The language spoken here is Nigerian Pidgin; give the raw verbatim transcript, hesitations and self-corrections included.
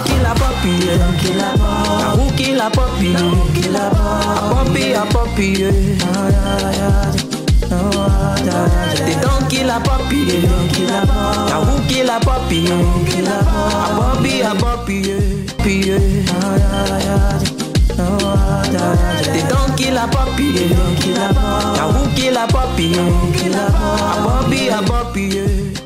don't kill a puppy, yeah. Don't kill a puppy. Now who kill a puppy? Now who kill a puppy? A puppy, a puppy, yeah. Oh, yeah, yeah. Oh, yeah, yeah. They don't kill a puppy, yeah. They don't kill a puppy. Now who kill a puppy? Yeah. Who kill a puppy? A puppy, a puppy, yeah. Puppy, yeah. Oh, yeah, yeah. Oh, yeah, yeah. They don't kill a puppy, yeah. They don't kill a puppy. Now who kill a puppy? Yeah. Who kill a puppy? A puppy, a puppy, yeah.